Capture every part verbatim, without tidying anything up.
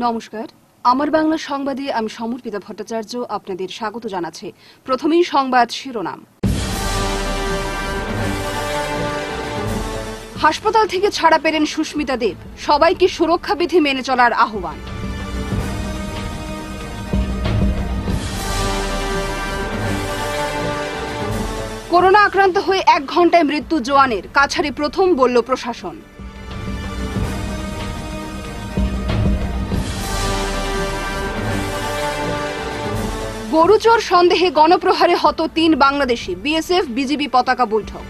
নমস্কার, আমার বাংলা সংবাদে আমি সমর্পিতা ভট্টাচার্য আপনাদের স্বাগত জানাচ্ছি। প্রথমেই সংবাদ শিরোনাম। হাসপাতাল থেকে ছাড়া পেলেন সুস্মিতা দেব, সবাইকে সুরক্ষা বিধি মেনে চলার আহ্বান। করোনা আক্রান্ত হয়ে এক ঘন্টায় মৃত্যু জোয়ানের, কাছাড়ে প্রথম বলল প্রশাসন। গরুচোর সন্দেহে গণপ্রহারে হত তিন বাংলাদেশি, বিএসএফ বিজিবি পতাকা বৈঠক।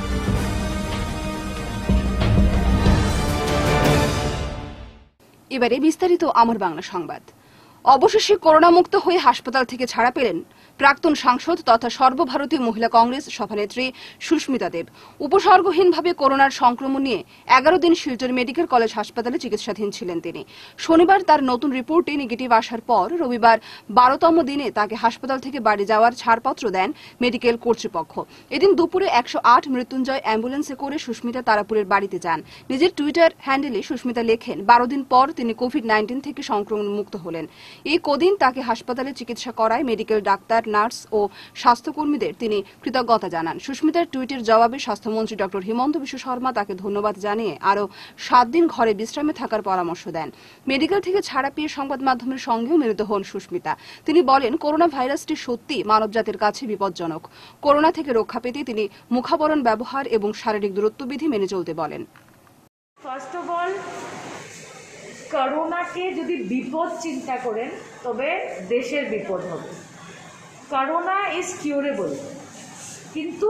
এবারে বিস্তারিত আমার বাংলা সংবাদ। অবশেষে করোনামুক্ত হয়ে হাসপাতাল থেকে ছাড়া পেলেন প্রাক্তন সাংসদ তথা সর্বভারতীয় মহিলা কংগ্রেস সভানেত্রী সুস্মিতা দেব। উপসর্গহীনভাবে করোনার সংক্রমণ নিয়ে এগারো দিন শিলচর মেডিকেল কলেজ হাসপাতালে চিকিৎসাধীন ছিলেন তিনি। শনিবার তার নতুন রিপোর্টে নেগেটিভ আসার পর রবিবার বারোতম দিনে তাকে হাসপাতাল থেকে বাড়ি যাওয়ার ছাড়পত্র দেন মেডিকেল কর্তৃপক্ষ। এদিন দুপুরে একশো আট মৃত্যুঞ্জয় অ্যাম্বুলেন্সে করে সুস্মিতা তারাপুরের বাড়িতে যান। নিজের টুইটার হ্যান্ডেলে সুস্মিতা লেখেন, বারো দিন পর তিনি কোভিড নাইন্টিন থেকে সংক্রমণ মুক্ত হলেন। এই কদিন তাকে হাসপাতালে চিকিৎসা করায় মেডিকেল ডাক্তার, নার্স ও স্বাস্থ্যকর্মীদের তিনি কৃতজ্ঞতা জানান। সুস্মিতার টুইটের জবাবে স্বাস্থ্যমন্ত্রী ডক্টর হিমন্ত বিশ্ব শর্মা তাকে ধন্যবাদ জানিয়ে আরও সাত দিন ঘরে বিশ্রামে থাকার পরামর্শ দেন। মেডিকেল থেকে ছাড়া পেয়ে সংবাদ মাধ্যমের সঙ্গেও মিলিত হন সুস্মিতা। তিনি বলেন, করোনা ভাইরাসটি সত্যি মানবজাতির কাছে বিপজ্জনক। করোনা থেকে রক্ষা পেতে তিনি মুখাবরণ ব্যবহার এবং শারীরিক দূরত্ববিধি মেনে চলতে বলেন। ফার্স্ট অফ অল, করোনাকে যদি বিপদ চিন্তা করেন তবে দেশের বিপদ হবে। করোনা ইজ কিউরেবল, কিন্তু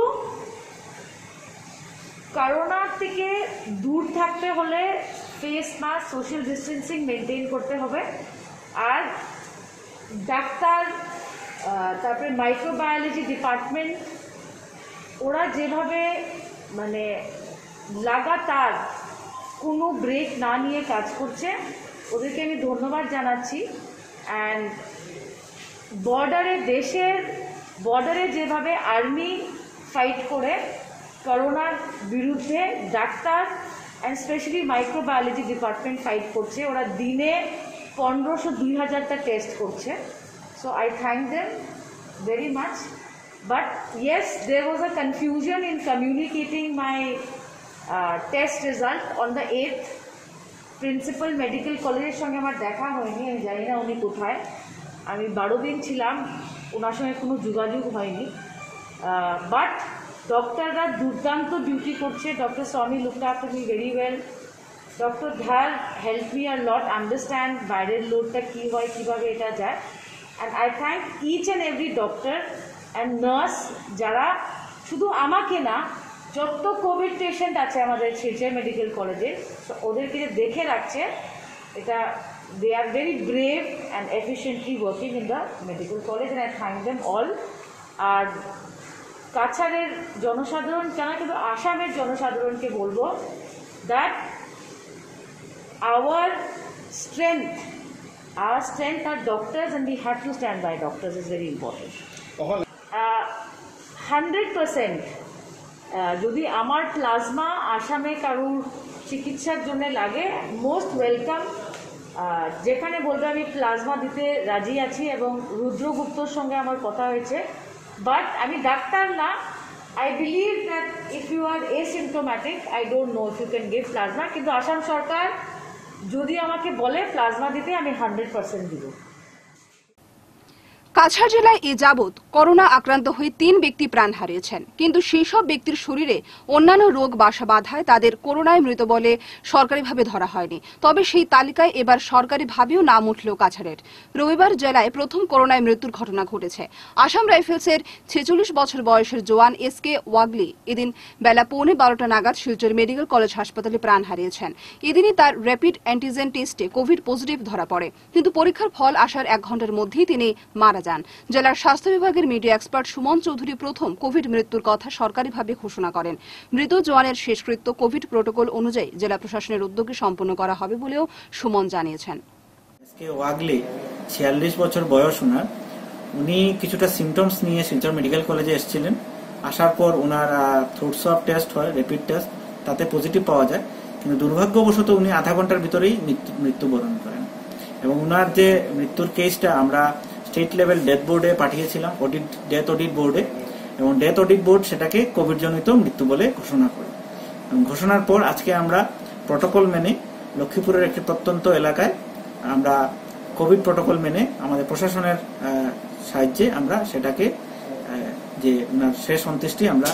করোনার থেকে দূর থাকতে হলে face mask, social distancing maintain করতে হবে। আর ডাক্তার, তারপরে মাইক্রোবায়োলজি ডিপার্টমেন্ট, ওরা যেভাবে মানে লাগাতার কোনো ব্রেক না নিয়ে কাজ করছে, ওদেরকে আমি ধন্যবাদ জানাচ্ছি। অ্যান্ড বর্ডারে, দেশের বর্ডারে যেভাবে আর্মি ফাইট করে করোনার বিরুদ্ধে, doctor and specially microbiology department fight করছে। ওরা দিনে পনেরোশো দুই হাজারটা টেস্ট করছে। So I thank them very much. But yes, there was a confusion in communicating my test result on the eighth. Principal medical কলেজের সঙ্গে আমার দেখা হয়নি, আমি জানি না উনি কোথায়। আমি বারো দিন ছিলাম, ওনার সঙ্গে কোনো যোগাযোগ হয়নি। বাট ডক্টররা দুর্দান্ত ডিউটি করছে। Doctor Swami looked after me very well. Doctor Dhar help me a lot understand বাইরের লোডটা কী হয়, কীভাবে এটা যায়। And I thank each and every doctor and nurse, যারা শুধু আমাকে না, যত কোভিড পেশেন্ট আছে আমাদের শিলচর মেডিকেল কলেজে, ওদেরকে যে দেখে রাখছে, এটা they are very brave and efficiently working in the medical college, and I thank them all. আর কাছাড়ের জনসাধারণ কেন, কিন্তু আসামের জনসাধারণকে বলবো that our strength our strength are doctors, and we have to stand by doctors, is very important. Hundred percent যদি আমার প্লাজমা আসামে কারুর চিকিৎসার জন্য লাগে, মোস্ট ওয়েলকাম। যেখানে বলবে আমি প্লাজমা দিতে রাজি আছি, এবং রুদ্রগুপ্তর সঙ্গে আমার কথা হয়েছে। বাট আমি ডাক্তার না, I believe that if you are asymptomatic, I don't know if you can give plasma. কিন্তু আসাম সরকার যদি আমাকে বলে প্লাজমা দিতে, আমি হান্ড্রেড পার্সেন্ট দিব। কাছাড় জেলায় এ যাবৎ করোনা আক্রান্ত হয়ে তিন ব্যক্তি প্রাণ হারিয়েছেন, কিন্তু সেই সব ব্যক্তির শরীরে অন্যান্য রোগ বাসা বাঁধায় তাদের করোনায় মৃত বলে সরকারিভাবে ধরা হয়নি। তবে সেই তালিকায় এবার সরকারিভাবেও নাম উঠল কাছাড়ের। রবিবার জেলায় প্রথম করোনায় মৃত্যুর ঘটনা ঘটেছে। আসাম রাইফেলসের ছেচল্লিশ বছর বয়সের জওয়ান এস কে ওয়াগলি এদিন বেলা পৌনে বারোটা নাগাদ শিলচর মেডিকেল কলেজ হাসপাতালে প্রাণ হারিয়েছেন। এদিনই তার র্যাপিড অ্যান্টিজেন টেস্টে কোভিড পজিটিভ ধরা পড়ে, কিন্তু পরীক্ষার ফল আসার এক ঘন্টার মধ্যেই তিনি মারা যান। জেলার স্বাস্থ্য বিভাগের মিডিয়া এক্সপার্ট সুমন চৌধুরী প্রথম কোভিড মৃত্যুর কথা সরকারিভাবে ঘোষণা করেন। মৃত জওয়ানের শেষকৃত্য কোভিড প্রোটোকল অনুযায়ী জেলা প্রশাসনের উদ্যোগে সম্পন্ন করা হবে বলেও সুমন জানিয়েছেন। ওয়াগলি ছিয়াল্লিশ বছর বয়স ওনার। উনি কিছুটা সিমটমস নিয়ে শিলচর মেডিকেল কলেজে এসেছিলেন। আসার পর ওনার থ্রোট সোয়াব টেস্ট হয়, র্যাপিড টেস্ট, তাতে পজিটিভ পাওয়া যায়। কিন্তু দুর্ভাগ্যবশত উনি আধা ঘন্টার ভিতরেই মৃত্যুবরণ করেন। এবং ওনার যে মৃত্যুর কেসটা আমরা স্টেট লেভেল ডেথ বোর্ডে পাঠিয়েছিলাম, অডিট ডেথ অডিট বোর্ডে, এবং ডেথ অডিট বোর্ড সেটাকে কোভিড জনিত মৃত্যু বলে ঘোষণা করে। ঘোষণার পর আজকে আমরা প্রটোকল মেনে লক্ষ্মীপুরের একটি প্রত্যন্ত এলাকায় আমরা কোভিড প্রটোকল মেনে আমাদের প্রশাসনের সাহায্যে আমরা সেটাকে যে ওনার শেষ অন্ত্যেষ্টি আমরা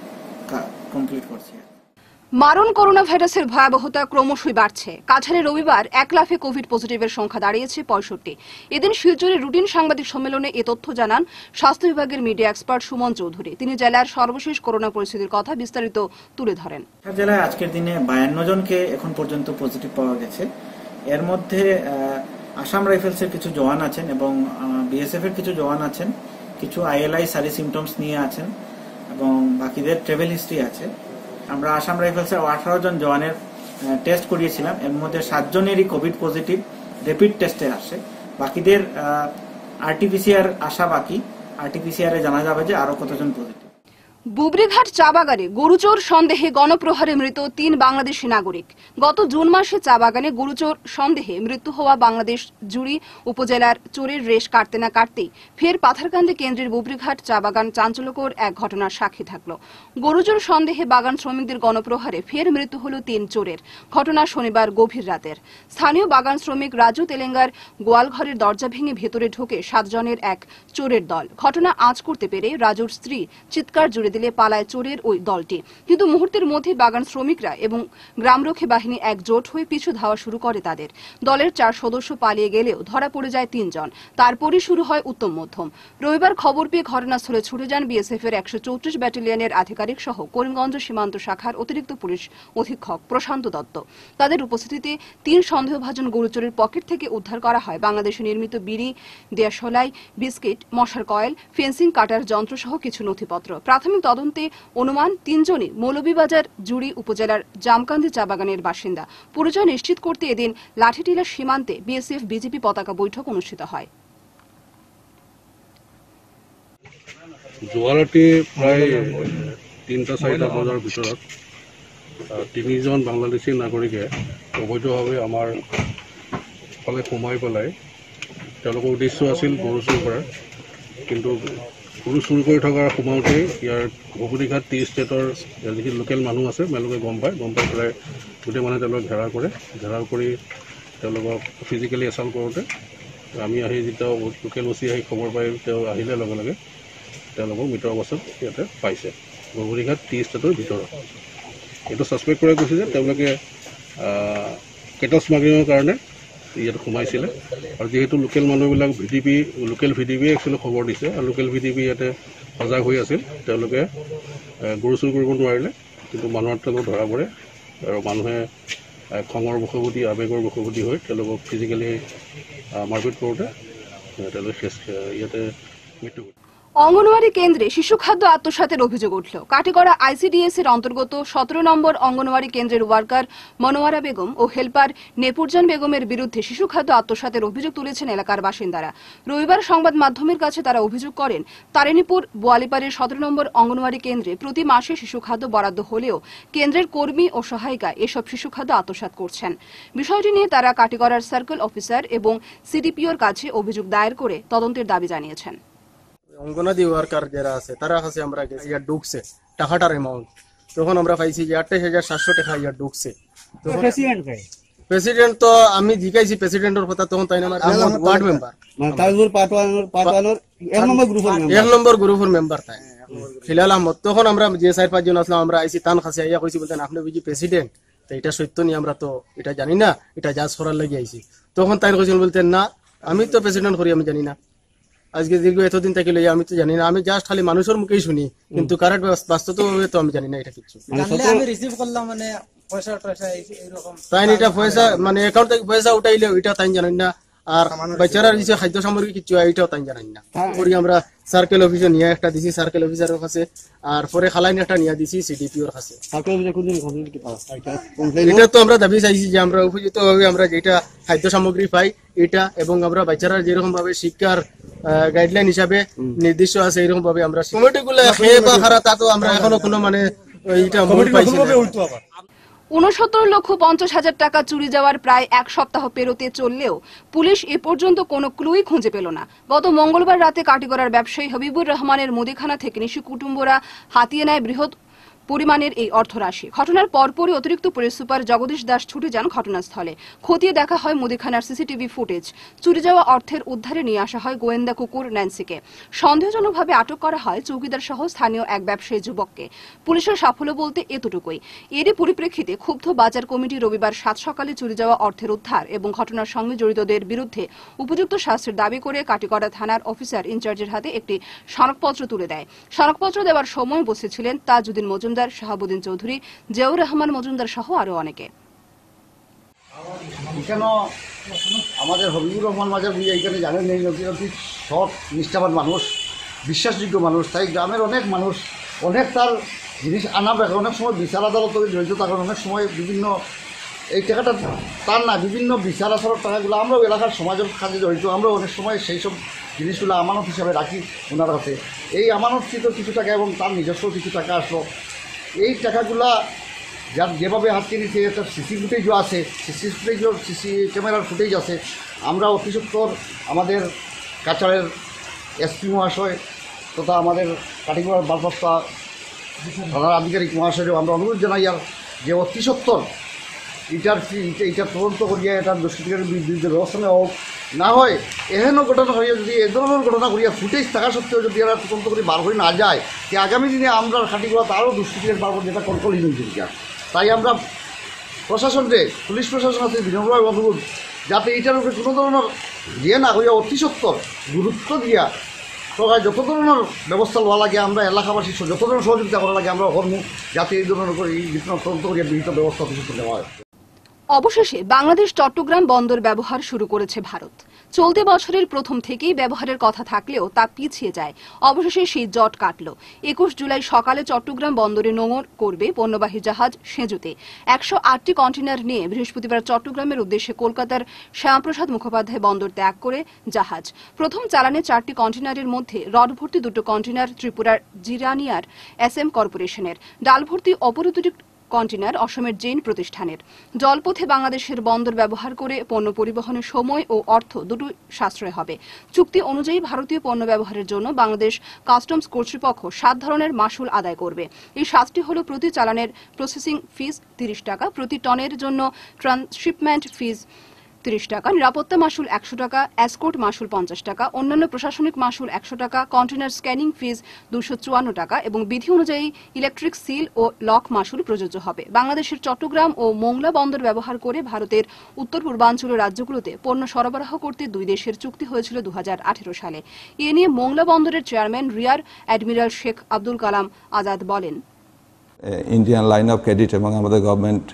কমপ্লিট করছি। মারণ করোনা ভাইরাসের ভয়াবহতা ক্রমশই বাড়ছে। কাছাড়ে রবিবার এক লাফে কোভিড পজিটিভের সংখ্যা দাঁড়িয়েছে পঁয়ষট্টি। এদিন শিলচরে রুটিন সাংবাদিক সম্মেলনে এ তথ্য জানান স্বাস্থ্য বিভাগের মিডিয়া এক্সপার্ট সুমন চৌধুরী। তিনি জেলার সর্বশেষ করোনা পরিস্থিতির কথা বিস্তারিত তুলে ধরেন। জেলায় আজকের দিনে বায়ান্ন জনকে এখন পর্যন্ত পজিটিভ পাওয়া গেছে। এর মধ্যে আসাম রাইফেলসের কিছু জওয়ান আছেন এবং বিএসএফ এর কিছু জওয়ান আছেন, কিছু আইএলআই সারি সিমটমস নিয়ে আছেন এবং বাকিদের ট্রাভেল হিস্ট্রি আছে। আমরা আসাম রাইফেলসের আঠারো জন জওয়ানের টেস্ট করিয়েছিলাম, এর মধ্যে সাত জনেরই কোভিড পজিটিভ র্যাপিড টেস্টে আসে। বাকিদের আরটিপিসিআর আসা বাকি, আরটিপিসিআর এ জানা যাবে যে আরো কতজন পজিটিভ। বুবরিঘাট চা বাগানে গরুচোর সন্দেহে গণপ্রহারে মৃত তিন বাংলাদেশি নাগরিক। গত জুন মাসে চা বাগানে গরুচোর সন্দেহে মৃত্যু হওয়া বাংলাদেশ জুড়ি উপজেলার চোরের রেশ কাটতে না কাটতেই ফের পাথারকান্দি কেন্দ্রের বুবরিঘাট চা বাগান চাঞ্চল্যকর এক ঘটনার সাক্ষী থাকল। গরুচোর সন্দেহে বাগান শ্রমিকদের গণপ্রহারে ফের মৃত্যু হল তিন চোরের। ঘটনা শনিবার গভীর রাতের। স্থানীয় বাগান শ্রমিক রাজু তেলেঙ্গার গোয়ালঘরের দরজা ভেঙে ভেতরে ঢোকে সাতজনের এক চোরের দল। ঘটনা আঁচ করতে পেরে রাজুর স্ত্রী চিৎকার জুড়ে দিলে পালায় চোরের ওই দলটি। কিন্তু মুহূর্তের মধ্যে বাগান শ্রমিকরা এবং গ্রামরক্ষী বাহিনী একজোট হয়ে পিছু ধাওয়া শুরু করে তাদের। দলের চার সদস্য পালিয়ে গেলেও ধরা পড়ে যায় তিনজন। তারপরই শুরু হয় উত্তম মধ্যম। রবিবার খবর পেয়ে ঘটনাস্থলে ছুটে যান বিএসএফ এর একশো চৌত্রিশ ব্যাটালিয়নের আধিকারিক সহ করিমগঞ্জ সীমান্ত শাখার অতিরিক্ত পুলিশ অধীক্ষক প্রশান্ত দত্ত। তাদের উপস্থিতিতে তিন সন্দেহভাজন গরুচোরের পকেট থেকে উদ্ধার করা হয় বাংলাদেশে নির্মিত বিড়ি, দেশলাই, বিস্কিট, মশার কয়েল, ফেন্সিং কাটার যন্ত্র সহ কিছু নথিপত্র। প্রাথমিক তদন্তে অনুমান তিনজনই মৌলভীবাজার জুড়ি উপজেলার জামকান্দি চা বাগানের বাসিন্দা। পরিচয় নিশ্চিত করতে এদিন লাঠিটিলা সীমান্তে বিএসএফ বিজেপি পতাকা বৈঠক অনুষ্ঠিত হয়। যোৱাৰাতি প্ৰায় তিনিটা চাৰিটা বজাৰ ভিতৰত তিনিজন বাংলাদেশী নাগৰিকে অবৈধভাৱে আমাৰ ফালে সোমাই পেলাই তেওঁলোকৰ উদ্দেশ্য আছিল গৰু চুৰ কৰাৰ, কিন্তু গৰু চুৰ কৰি থকাৰ সোমাওঁতেই ইয়াৰ বুবৰিঘাট টি ষ্টেটৰ যিখিনি লোকেল মানুহ আছে তেওঁলোকে গম পায়। গম পাই পেলাই গোটেই মানুহে তেওঁলোকক ঘেৰাও কৰে। ঘেৰাও কৰি তেওঁলোকক ফিজিকেলি এছাল্ট কৰোঁতে আমি আহি যেতিয়া লোকেল অচি আহি খবৰ পাই তেওঁ আহিলে লগে লগে তেওঁলোকক মৃত অৱস্থাত ইয়াতে পাইছে বুবৰিঘাট টি ষ্টেটৰ ভিতৰত। এইটো ছাছপেক্ট কৰা গৈছে যে তেওঁলোকে কেটল স্মাগলিঙৰ কাৰণে ইয়াত সোমাইছিলে, আৰু যিহেতু লোকেল মানুহবিলাক V D P local V D পিয়ে একচুৱেলি খবৰ দিছে আৰু লোকেল ভি ডি পি ইয়াতে সজাগ হৈ আছিল। তেওঁলোকে গৰু চুৰ কৰিব নোৱাৰিলে, কিন্তু মানুহৰ তেওঁলোক ধৰা পৰে আৰু মানুহে খঙৰ বশৱৰ্তী আৱেগৰ বশৱৰ্তী হৈ তেওঁলোকক ফিজিকেলি মাৰপিট কৰোঁতে তেওঁলোকে শেষ ইয়াতে মৃত্যু ঘটে। অঙ্গনওয়াড়ি কেন্দ্রে শিশু খাদ্য আত্মসাতের অভিযোগ উঠল। কাটিগড়া আইসিডিএস এর অন্তর্গত সতেরো নম্বর অঙ্গনওয়াড়ি কেন্দ্রের ওয়ার্কার মনোয়ারা বেগম ও হেল্পার নেপুরজান বেগমের বিরুদ্ধে শিশু খাদ্য আত্মসাতের অভিযোগ তুলেছেন এলাকার বাসিন্দারা। রবিবার সংবাদ মাধ্যমের কাছে তারা অভিযোগ করেন, তারিণীপুর বোয়ালিপাড়ের সতেরো নম্বর অঙ্গনওয়াড়ি কেন্দ্রে প্রতি মাসে শিশু খাদ্য বরাদ্দ হলেও কেন্দ্রের কর্মী ও সহায়িকা এসব শিশু খাদ্য আত্মসাৎ করছেন। বিষয়টি নিয়ে তারা কাটিগড়ার সার্কেল অফিসার এবং সিডিপিওর কাছে অভিযোগ দায়ের করে তদন্তের দাবি জানিয়েছেন। অঙ্গনাদি ওয়ার্কার যারা আছে তারা কাছে আমরা গেছি, ইয়ার ঢুকছে টাকাটার অ্যামাউন্ট, তখন আমরা পাইছি যে আঠাশ হাজার সাতশো টাকা ইয়ার ঢুকছে। প্রেসিডেন্ট তো আমি জিজ্ঞাসি প্রেসিডেন্টের কথা, তখন তাই আমার ওয়ার্ড মেম্বার এক নম্বর গ্রুপের মেম্বার তাই খিলাল আহমদ। তখন আমরা যে চার পাঁচজন আসলাম আমরা আইসি তান কাছে আইয়া কইছি, বলতেন আপনি বুঝি প্রেসিডেন্ট, তো এটা সত্য নি আমরা তো এটা জানি না, এটা জাজ করার লাগি আইসি। তখন তাই কইছেন, বলতেন না আমি তো প্রেসিডেন্ট করি আমি জানি না, আজকে দীর্ঘ এতদিন থেকে লইয়া আমি তো জানি না, আমি জাস্ট খালি মানুষের মুখেই শুনি, কিন্তু কারেক্ট বাস্তবভাবে তো আমি জানি না এটা কিছু। তাই এটা পয়সা মানে অ্যাকাউন্ট থেকে পয়সা উঠাইলে ওইটা তাই জানেন না, আর বাচ্চারার যে খাদ্য সামগ্রী কিছু এইটাও তাই জানেন না। পরে আমরা সার্কেল অফিসে নিয়ে একটা দিছি সার্কেল অফিসারের কাছে, আর পরে খালাইন একটা নিয়ে দিছি সিডিপিওর কাছে। এটা তো আমরা দাবি চাইছি যে আমরা উপযুক্ত ভাবে আমরা যেটা খাদ্য সামগ্রী পাই এটা, এবং আমরা বাচ্চারা যেরকম ভাবে শিক্ষার গাইডলাইন হিসাবে নির্দিষ্ট আছে এরকম ভাবে আমরা কমিটি গুলো খেয়ে বা খারা তা তো আমরা এখনো কোনো মানে এইটা ঊনসত্তর লক্ষ পঞ্চাশ হাজার টাকা চুরি যাওয়ার প্রায় এক সপ্তাহ পেরোতে চললেও পুলিশ এ পর্যন্ত কোনো ক্লুই খুঁজে পেল না। গত মঙ্গলবার রাতে কাটিগড়ার ব্যবসায়ী হবিবুর রহমানের মুদিখানা থেকে নিশু কুটুম্বরা হাতিয়ে নেয় বৃহৎ পরিমাণের এই অর্থরাশি। ঘটনার পরপরই অতিরিক্ত পুলিশ সুপার জগদীশ দাস ছুটে যান ঘটনাস্থলে। খতিয়ে দেখা হয় মুদিখানার সিসিটিভি ফুটেজ। চুরি যাওয়া অর্থের উদ্ধারে নিয়ে আসা হয় গোয়েন্দা কুকুর ন্যান্সিকে। সন্দেহজনকভাবে আটক করা হয় চৌকিদার সহ স্থানীয় এক ব্যবসায়ী যুবককে। পুলিশের সাফল্য বলতে এতটুকুই। এরই পরিপ্রেক্ষিতে ক্ষুব্ধ বাজার কমিটি রবিবার সাত সকালে চুরি যাওয়া অর্থের উদ্ধার এবং ঘটনার সঙ্গে জড়িতদের বিরুদ্ধে উপযুক্ত শাস্তির দাবি করে কাটিগড়া থানার অফিসার ইনচার্জের হাতে একটি স্মারকপত্র তুলে দেয়। স্মারকপত্র দেওয়ার সময় উপস্থিত ছিলেন তাজউদ্দিন মজুমদার, শাহাবুদ্দিন চৌধুরী, জিয়াউর রহমান মজুমদার সহ আরো অনেকে। এখানে আমাদের হবিবুর রহমান মাজার ভুইয়া এখানে জানেন এই অতি সৎ নিষ্ঠাবান মানুষ, বিশ্বাসযোগ্য মানুষ। তাই গ্রামের অনেক মানুষ অনেক তার জিনিস আনা বেচা, অনেক সময় বিচার আদালত জড়িত থাকেন, অনেক সময় বিভিন্ন এই টাকাটা তার না বিভিন্ন বিচার আচারের টাকাগুলো আমরাও এলাকার সমাজের কাজে জড়িত, আমরাও অনেক সময় সেই সব জিনিসগুলো আমানত হিসাবে রাখি ওনার কাছে। এই আমানতকৃত কিছু টাকা এবং তার নিজস্ব কিছু টাকা আসলো। এই টাকাগুলা যার যেভাবে হাতকে নিচ্ছে একটা সিসি ফুটেজও আছে, সিসি ফুটেজও সিসি ক্যামেরার ফুটেজ আছে। আমরা অতি সত্বর আমাদের কাছাড়ের এসপি মহাশয় তথা আমাদের কাটিগড়ার বারপাস্তা থানার আধিকারিক মহাশয়ও আমরা অনুরোধ জানাই আর যে অতি সত্বর এটার এইটা তদন্ত করিয়া এটার দুষ্কৃতিকারীর বিরুদ্ধে ব্যবস্থা নেওয়া হোক। না হয় এহেন ঘটনা হইয়া যদি এ ধরনের ঘটনা করিয়া ফুটেজ থাকা সত্ত্বেও যদি এরা তদন্ত করে বার করে না যায়, যে আগামী দিনে আমরা কাটিগড়া তারও দুষ্কৃতিকারী পারবো, যেটা কন্ট্রোলহীন জীবিকা। তাই আমরা প্রশাসনকে, পুলিশ প্রশাসন আছে বিনম্রভাবে অনুরোধ যাতে এইটার উপরে কোনো ধরনের ইয়ে না হইয়া অতি সত্বর গুরুত্ব দিয়া সবাই যত ধরনের ব্যবস্থা লওয়া লাগে আমরা এলাকাবাসী যত ধরনের সহযোগিতা করা লাগে আমরা কর্ম, যাতে এই ধরনের করে এই ঘটনা তদন্ত করিয়া বিহিত ব্যবস্থা অতি সত্বর নেওয়া হয়। অবশেষে বাংলাদেশ চট্টগ্রাম বন্দর ব্যবহার শুরু করেছে ভারত। চলতি বছরের প্রথম থেকেই ব্যবহারের কথা থাকলেও তা পিছিয়ে যায়। অবশেষে সেই জট কাটল। একুশ জুলাই সকালে চট্টগ্রাম বন্দরে নোঙর করবে পণ্যবাহী জাহাজ সেঁজুতে। একশো আটটি কন্টেনার নিয়ে বৃহস্পতিবার চট্টগ্রামের উদ্দেশ্যে কলকাতার শ্যামাপ্রসাদ মুখোপাধ্যায় বন্দর ত্যাগ করে জাহাজ। প্রথম চালানে চারটি কন্টেনারের মধ্যে রড ভর্তি দুটো কন্টেনার ত্রিপুরার জিরানিয়ার এস এম কর্পোরেশনের, ডাল ভর্তি অপর দুটি কন্টেনার অসমের জৈন প্রতিষ্ঠানের। জলপথে বাংলাদেশের বন্দর ব্যবহার করে পণ্য পরিবহনের সময় ও অর্থ দুটোই সাশ্রয় হবে। চুক্তি অনুযায়ী ভারতীয় পণ্য ব্যবহারের জন্য বাংলাদেশ কাস্টমস কর্তৃপক্ষ সাত ধরনের মাশুল আদায় করবে। এই সাতটি হল প্রতি চালানের প্রসেসিং ফিস তিরিশ টাকা, প্রতি টনের জন্য ট্রান্সশিপমেন্ট ফিস তিরিশ টাকা, নিরাপত্তা মাশুল একশো টাকা, এসকোর্ট মাশুল পঞ্চাশ টাকা, অন্যান্য প্রশাসনিক মাশুল একশো টাকা, কন্টেনার স্ক্যানিং ফিস দুশো চুয়ান্ন টাকা এবং বিধি অনুযায়ী ইলেকট্রিক সিল ও লক মাশুল প্রযোজ্য হবে। বাংলাদেশের চট্টগ্রাম ও মোংলা বন্দর ব্যবহার করে ভারতের উত্তর পূর্বাঞ্চলীয় রাজ্যগুলোতে পণ্য সরবরাহ করতে দুই দেশের চুক্তি হয়েছিল দু হাজার আঠেরো সালে। এ নিয়ে মোংলা বন্দরের chairman rear admiral Sheikh Abdul Kalam Azad বলেন, ইন্ডিয়ান লাইন অফ ক্রেডিট এবং আমাদের গভর্নমেন্ট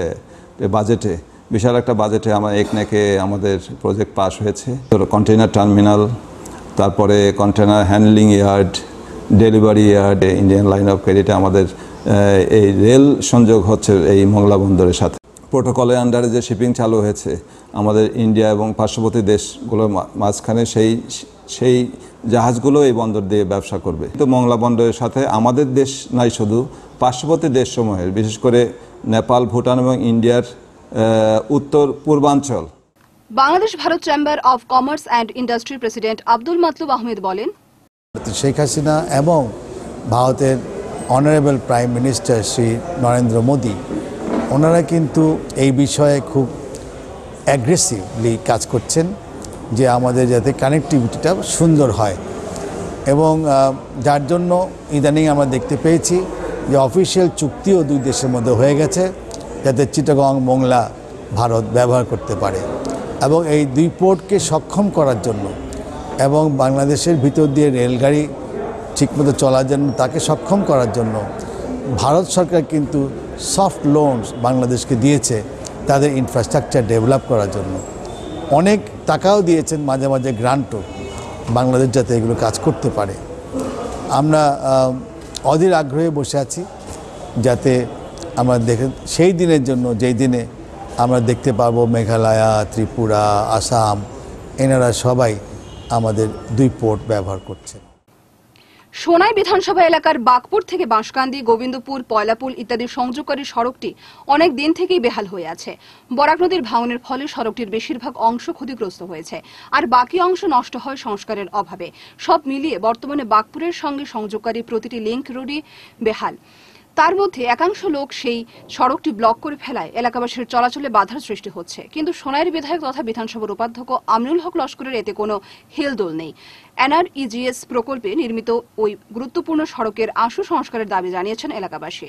বাজেটে বিশাল একটা বাজেটে আমার একনেকে আমাদের প্রজেক্ট পাস হয়েছে। কন্টেনার টার্মিনাল, তারপরে container handling yard, delivery yard, Indian line of ক্রেডিটে আমাদের এই রেল সংযোগ হচ্ছে এই মোংলা বন্দরের সাথে। প্রোটোকলের আন্ডারে যে শিপিং চালু হয়েছে আমাদের ইন্ডিয়া এবং পার্শ্ববর্তী দেশগুলোর মাঝখানে, সেই সেই জাহাজগুলো এই বন্দর দিয়ে ব্যবসা করবে। তো মোংলা বন্দরের সাথে আমাদের দেশ নাই, শুধু পার্শ্ববর্তী দেশসমূহের, বিশেষ করে নেপাল, ভুটান এবং ইন্ডিয়ার উত্তর পূর্বাঞ্চল। Bangladesh Bharat chamber of commerce and ইন্ডাস্ট্রির প্রেসিডেন্ট আব্দুল মাতলুব আহমেদ বলেন, শেখ হাসিনা এবং ভারতের honourable prime minister Shri Narendra Modi, ওনারা কিন্তু এই বিষয়ে খুব অ্যাগ্রেসিভলি কাজ করছেন যে আমাদের যাতে কানেক্টিভিটিটা সুন্দর হয়, এবং যার জন্য ইদানিং আমরা দেখতে পেয়েছি যে অফিসিয়াল চুক্তিও দুই দেশের মধ্যে হয়ে গেছে যাতে চিটাগং মোংলা ভারত ব্যবহার করতে পারে। এবং এই দুই পোর্টকে সক্ষম করার জন্য এবং বাংলাদেশের ভিতর দিয়ে রেলগাড়ি ঠিকমতো চলার জন্য তাকে সক্ষম করার জন্য ভারত সরকার কিন্তু সফট লোনস বাংলাদেশকে দিয়েছে তাদের ইনফ্রাস্ট্রাকচার ডেভেলপ করার জন্য। অনেক টাকাও দিয়েছেন, মাঝে মাঝে গ্রান্টও, বাংলাদেশ যাতে এগুলো কাজ করতে পারে। আমরা অধীর আগ্রহে বসে আছি যাতে আমরা দেখে সেই দিনের জন্য যেই দিনে আমরা দেখতে পাবো মেঘালয়, ত্রিপুরা, আসাম এনারা সবাই আমাদের দুই পোর্ট ব্যবহার করছে। সোনাই বিধানসভা এলাকার বাগপুর থেকে বাঁশকান্দি, গোবিন্দপুর, পয়লাপুল ইত্যাদি সংযোগকারী সড়কটি অনেক দিন থেকেই বেহাল হয়ে আছে। বরাক নদীর ভাঙনের ফলে সড়কটির বেশিরভাগ অংশ ক্ষতিগ্রস্ত হয়েছে, আর বাকি অংশ নষ্ট হয় সংস্কারের অভাবে। সব মিলিয়ে বর্তমানে বাগপুরের সঙ্গে সংযোগকারী প্রতিটি লিংক রোডই বেহাল। তার মধ্যে একাংশ লোক সেই সড়কটি ব্লক করে ফেলায় এলাকাবাসীর চলাচলে বাধার সৃষ্টি হচ্ছে। কিন্তু সোনাইয়ের বিধায়ক তথা বিধানসভার উপাধ্যক্ষ আমিনুল হক লস্করের এতে কোনো হেলদোল নেই। এনআরইজিএস প্রকল্পে নির্মিত ওই গুরুত্বপূর্ণ সড়কের আশু সংস্কারের দাবি জানিয়েছেন এলাকাবাসী।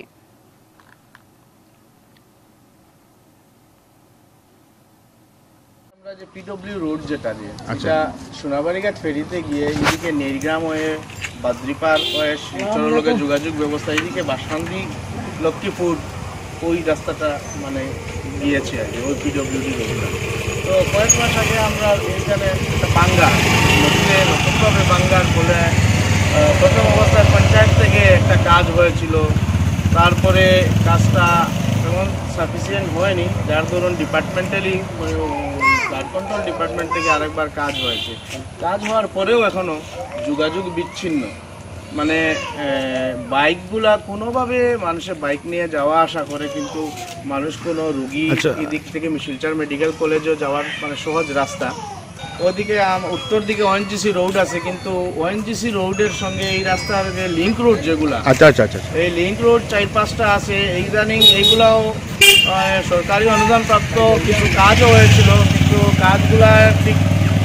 আমরা যে পিডব্লিউ রোড যেটা দিয়ে এটা সোনাবাড়িঘাট ফেরিতে গিয়ে এদিকে নেরগ্রাম হয়ে বাদ্রিপার হয়ে শিলচরের লোকে যোগাযোগ ব্যবস্থা, এদিকে বাসকান্দি লক্ষ্মীপুর ওই রাস্তাটা মানে গিয়েছে আর কি, ওই পিডব্লিউডি রোডটা। তো কয়েক মাস আগে আমরা এইখানে একটা বাঙ্গা নদীতে নতুনভাবে বাঙ্গার বলে প্রথম অবস্থায় পঞ্চায়েত থেকে একটা কাজ হয়েছিল, তারপরে কাজটা তেমন সাফিসিয়েন্ট হয়নি, যার ধরুন ডিপার্টমেন্টালি ফ্লাড কন্ট্রোল ডিপার্টমেন্ট থেকে আরেকবার কাজ হয়েছে। কাজ হওয়ার পরেও এখনও যোগাযোগ বিচ্ছিন্ন, মানে বাইকগুলা কোনোভাবে মানুষের বাইক নিয়ে যাওয়া আসা করে, কিন্তু মানুষ কোনো রুগী এদিক থেকে শিলচর মেডিকেল কলেজেও যাওয়ার মানে সহজ রাস্তা, ওদিকে উত্তর দিকে ওএনজিসি রোড আছে, কিন্তু ওএনজিসি রোডের সঙ্গে এই রাস্তার যে লিঙ্ক রোড যেগুলা আচ্ছা আচ্ছা আচ্ছা এই লিঙ্ক রোড চার পাঁচটা আছে, এই ইদানিং এইগুলাও সরকারি অনুদান প্রাপ্ত কিছু কাজও হয়েছিল, কিন্তু কাজগুলা ঠিক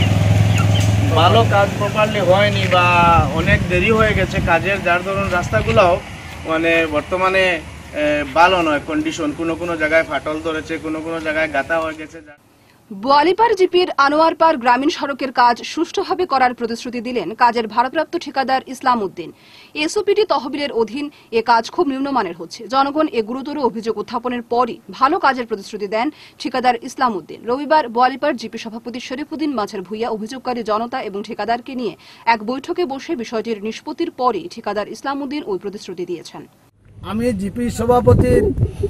ভালো কাজ প্রপারলি হয়নি বা অনেক দেরি হয়ে গেছে কাজের, যার ধরুন রাস্তাগুলোও মানে বর্তমানে ভালো নয় কন্ডিশন, কোনো কোনো জায়গায় ফাটল ধরেছে, কোনো কোনো জায়গায় গাঁথা হয়ে গেছে। বোয়ালিপাড় জিপির আনোয়ারপাড় গ্রামীণ সড়কের কাজ সুষ্ঠুভাবে করার প্রতিশ্রুতি দিলেন কাজের ভারপ্রাপ্ত ঠিকাদার ইসলাম উদ্দিন। এসওপিটি তহবিলের অধীন এ কাজ খুব নিম্নমানের হচ্ছে। জনগণ এ গুরুতর অভিযোগ উত্থাপনের পরই ভালো কাজের প্রতিশ্রুতি দেন ঠিকাদার ইসলাম উদ্দিন। রবিবার বোয়ালিপাড় জিপি সভাপতি শরীফুদ্দিন মাঝার ভূঁইয়া অভিযোগকারী জনতা এবং ঠিকাদারকে নিয়ে এক বৈঠকে বসে বিষয়টির নিষ্পত্তির পরই ঠিকাদার ইসলাম উদ্দিন ওই প্রতিশ্রুতি দিয়েছেন। আমি জিপি সভাপতির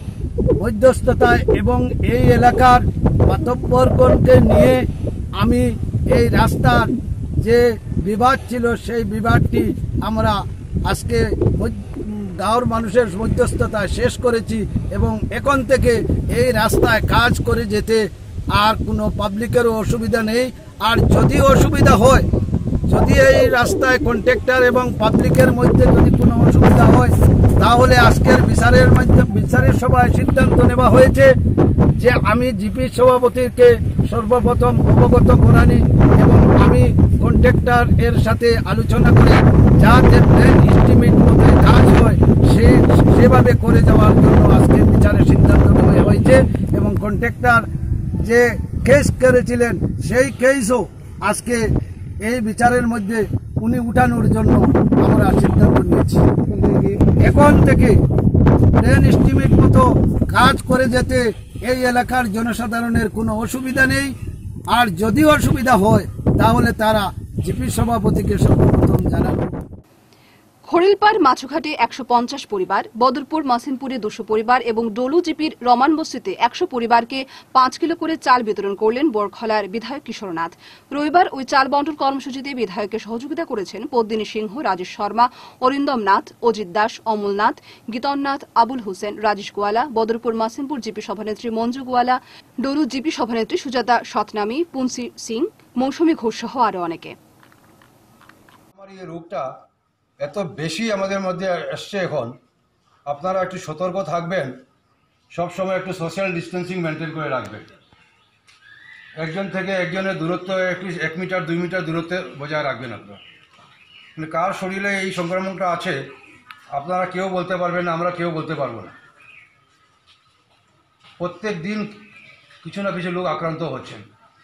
মধ্যস্থতায় এবং এই এলাকার মাতব্বরগণকে নিয়ে আমি এই রাস্তার যে বিবাদ ছিল সেই বিবাদটি আমরা আজকে গাঁওর মানুষের মধ্যস্থতায় শেষ করেছি এবং এখন থেকে এই রাস্তায় কাজ করে যেতে আর কোনো পাবলিকেরও অসুবিধা নেই। আর যদি অসুবিধা হয়, যদি এই রাস্তায় কন্ট্রাক্টর এবং পাবলিকের মধ্যে যদি কোনো অসুবিধা হয়, তাহলে আজকের বিচারের মধ্যে বিচারের সভায় সিদ্ধান্ত নেওয়া হয়েছে যে আমি জিপি সভাপতিকে সর্বপ্রথম অবগত করানি এবং আমি কন্ট্রাক্টর এর সাথে আলোচনা করে যাতে প্ল্যান এস্টিমেট মতো কাজ হয় সে সেভাবে করে যাওয়ার জন্য আজকে বিচারের সিদ্ধান্ত নেওয়া হয়েছে এবং কন্ট্রাক্টর যে কেস করেছিলেন সেই কেসও আজকে এই বিচারের মধ্যে উনি উঠানোর জন্য আমরা সিদ্ধান্ত নিয়েছি। এখন থেকে প্ল্যান এস্টিমেট মতো কাজ করে যেতে এই এলাকার জনসাধারণের কোনো অসুবিধা নেই। আর যদি অসুবিধা হয় তাহলে তারা জিপি সভাপতিকে সর্বপ্রথম জানাবে। খড়িলপাড় মাছুঘাটে একশো পঞ্চাশ পরিবার, বদরপুর মাসিমপুরে দুশো পরিবার এবং ডলু জিপির রমান বস্তিতে একশো পরিবারকে পাঁচ কিলো করে চাল বিতরণ করলেন বরখলার বিধায়ক কিশোরনাথ। রবিবার ওই চাল বন্টন কর্মসূচিতে বিধায়ককে সহযোগিতা করেছেন পদ্মিনী সিংহ, রাজেশ শর্মা, অরিন্দম নাথ, অজিত দাস, অমল নাথ, গীতন নাথ, আবুল হোসেন, রাজেশ গোয়ালা, বদরপুর মাসিমপুর জিপি সভানেত্রী মঞ্জু গোয়ালা, ডলু জিপি সভানেত্রী সুজাতা সতনামী, পুনসি সিং, মৌসুমী ঘোষ সহ আরো অনেকে। এত বেশি আমাদের মধ্যে এসছে, এখন আপনারা একটু সতর্ক থাকবেন, সবসময় একটু সোশ্যাল ডিস্টেন্সিং মেনটেন করে রাখবেন, একজন থেকে একজনের দূরত্ব একটু এক মিটার দুই মিটার দূরত্বে বজায় রাখবেন। আপনারা মানে কার শরীরে এই সংক্রমণটা আছে আপনারা কেউ বলতে পারবেন না, আমরা কেউ বলতে পারবো না। প্রত্যেক দিন কিছু না কিছু লোক আক্রান্ত হচ্ছেন,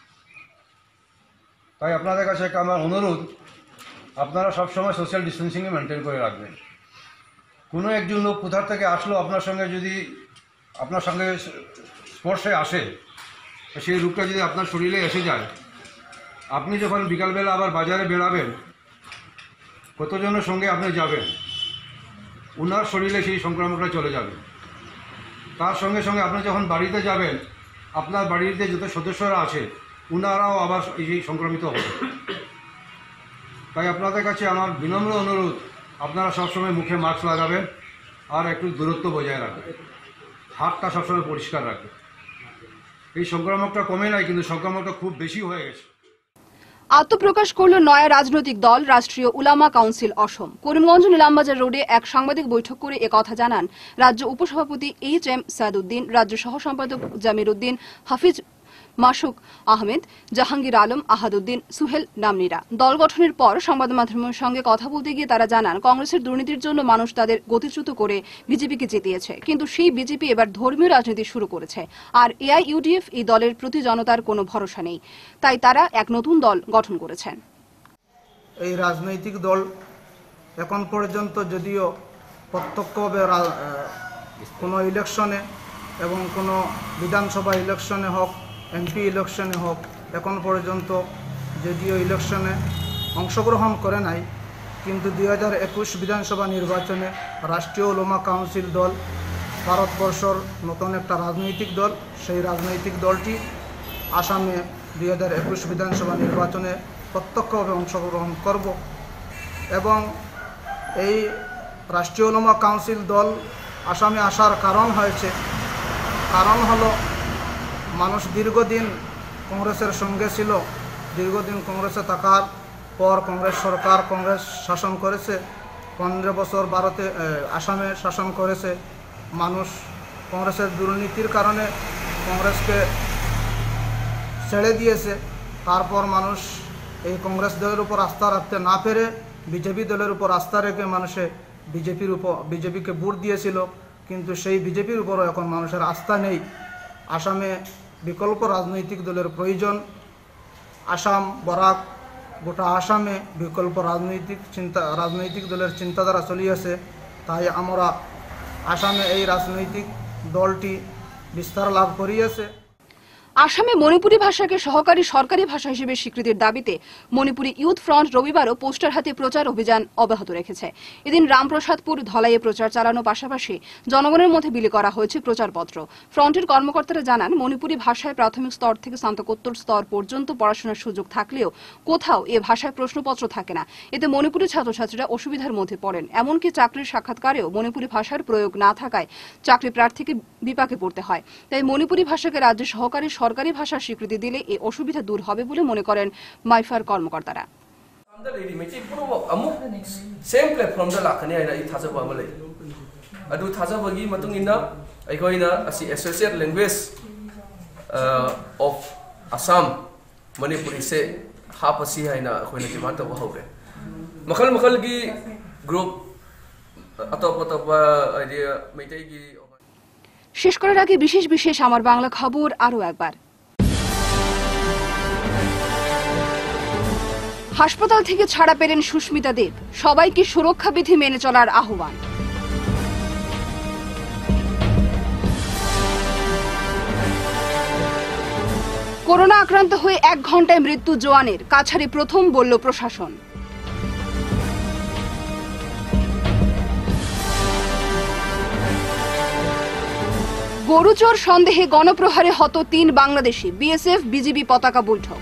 তাই আপনাদের কাছে একটা আমার অনুরোধ, আপনারা সবসময় সোশ্যাল ডিস্টেন্সিংয়ে মেনটেন করে রাখবেন। কোনো একজন লোক কোথার থেকে আসলো আপনার সঙ্গে যদি আপনার সঙ্গে স্পর্শে আসে, সেই রোগটা যদি আপনার শরীরে এসে যায়, আপনি যখন বিকালবেলা আবার বাজারে বেরাবেন, কতজনের সঙ্গে আপনি যাবেন, ওনার শরীরে সেই সংক্রমণটা চলে যাবে। তার সঙ্গে সঙ্গে আপনি যখন বাড়িতে যাবেন, আপনার বাড়িতে যত সদস্যরা আছে ওনারাও আবার এই সংক্রমিত হবে। তাই আপনাদের কাছে আমার বিনম্র অনুরোধ, আপনারা সবসময় মুখে মাস্ক লাগাবেন আর একটু দূরত্ব বজায় রাখবেন, হাতটা সবসময় পরিষ্কার রাখবেন। এই সংক্রামকটা কমে নাই, কিন্তু সংক্রামকটা খুব বেশি হয়ে গেছে। আত্মপ্রকাশ করল নয়া রাজনৈতিক দল রাষ্ট্রীয় উলামা কাউন্সিল অসম। করিমগঞ্জ নীলামবাজার রোডে এক সাংবাদিক বৈঠক করে একথা জানান রাজ্য উপসভাপতি এইচ এম সাদউদ্দিন, রাজ্য সহ সম্পাদক জামির উদ্দিন, হাফিজ মাসুক আহমেদ, জাহাঙ্গীর আলম, আহাদুদ্দিন, সুহেল নামনিরা। দল গঠনের পর সংবাদ মাধ্যমের সঙ্গে কথা বলতে গিয়ে তারা জানান, কংগ্রেসের দুর্নীতির জন্য মানুষ তাদের গতিচ্যুত করে বিজেপিকে জিতিয়েছে, কিন্তু সেই বিজেপি এবার ধর্মীয় রাজনীতি শুরু করেছে। আর এআইইউডিএফ এই দলের প্রতি জনতার কোনো ভরসা নেই, তাই তারা এক নতুন দল গঠন করেছেন। এই রাজনৈতিক দল এখন পর্যন্ত যদিও প্রত্যক্ষভাবে কোনো ইলেকশনে এবং কোনো বিধানসভা ইলেকশনে হোক, এমপি ইলেকশনে হোক, এখন পর্যন্ত যদিও ইলেকশনে অংশগ্রহণ করে নাই, কিন্তু দুই হাজার একুশ বিধানসভা নির্বাচনে রাষ্ট্রীয় উলামা কাউন্সিল দল ভারতবর্ষর নতুন একটা রাজনৈতিক দল। সেই রাজনৈতিক দলটি আসামে দুই হাজার একুশ বিধানসভা নির্বাচনে প্রত্যক্ষভাবে অংশগ্রহণ করব এবং এই রাষ্ট্রীয় উলামা কাউন্সিল দল আসামে আসার কারণ হয়েছে, কারণ হলো মানুষ দীর্ঘদিন কংগ্রেসের সঙ্গে ছিল, দীর্ঘদিন কংগ্রেসে থাকার পর কংগ্রেস সরকার কংগ্রেস শাসন করেছে, পনেরো বছর ভারতে আসামে শাসন করেছে। মানুষ কংগ্রেসের দুর্নীতির কারণে কংগ্রেসকে ছেড়ে দিয়েছে। তারপর মানুষ এই কংগ্রেস দলের উপর আস্থা রাখতে না পেরে বিজেপি দলের উপর আস্থা রেখে মানুষে বিজেপির উপর বিজেপিকে ভোট দিয়েছিল, কিন্তু সেই বিজেপির উপরও এখন মানুষের আস্থা নেই। আসামে বিকল্প রাজনৈতিক দলের প্রয়োজন। আসাম বরাক গোটা আসামে বিকল্প রাজনৈতিক চিন্তা রাজনৈতিক দলের চিন্তাধারা চলিয়েছে, তাই আমরা আসামে এই রাজনৈতিক দলটি বিস্তার লাভ করিয়েছে। আসামে মণিপুরী ভাষাকে সহকারী সরকারি ভাষা হিসেবে স্বীকৃতির দাবিতে মণিপুরী ইউথ ফ্রন্ট রবিবারও পোস্টার হাতে প্রচার অভিযান অব্যাহত রেখেছে। এদিন রামপ্রসাদপুর ধলাইয়ে প্রচার চালানোর পাশাপাশি জনগণের মধ্যে বিলি করা হয়েছে প্রচারপত্র। ফ্রন্টের কর্মকর্তারা জানান, মণিপুরী ভাষায় প্রাথমিক স্তর থেকে স্নাতকোত্তর স্তর পর্যন্ত পড়াশোনার সুযোগ থাকলেও কোথাও এ ভাষায় প্রশ্নপত্র থাকে না। এতে মণিপুরী ছাত্রছাত্রীরা অসুবিধার মধ্যে পড়েন। এমনকি চাকরির সাক্ষাৎকারেও মণিপুরী ভাষার প্রয়োগ না থাকায় চাকরি প্রার্থীকে বিপাকে পড়তে হয়। তাই মণিপুরী ভাষাকে রাজ্যের সহকারী সরকারি ভাষার স্বীকৃতি দিলে এই অসুবিধা দূর হবে বলে মনে করেন মাইফার কর্মকর্তারা। सेम प्लेटफॉर्म दा लाखने आइना इ थाजबा अमा लै अदु थाजबगी मतुंग इना आइखोइना असि associate language of Assam Manipuri से हापसी हाइना अखोइना डिमांड तब हौरे मखल मखल की ग्रुप अतप अतप आइडिया मेइतै की। শেষ করার আগে বিশেষ বিশেষ আমার বাংলা খবর আরো একবার। হাসপাতাল থেকে ছাড়া পেলেন সুস্মিতা দেব, সবাইকে সুরক্ষা বিধি মেনে চলার আহ্বান। করোনা আক্রান্ত হয়ে এক ঘন্টায় মৃত্যু জোয়ানের, কাছাড়ে প্রথম বলল প্রশাসন। গরুচোর সন্দেহে গণপ্রহারে হত তিন বাংলাদেশি, বিএসএফ বিজিবি পতাকা বৈঠক।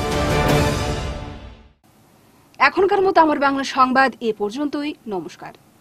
এখনকার মতো আমার বাংলা সংবাদ এ পর্যন্তই। নমস্কার।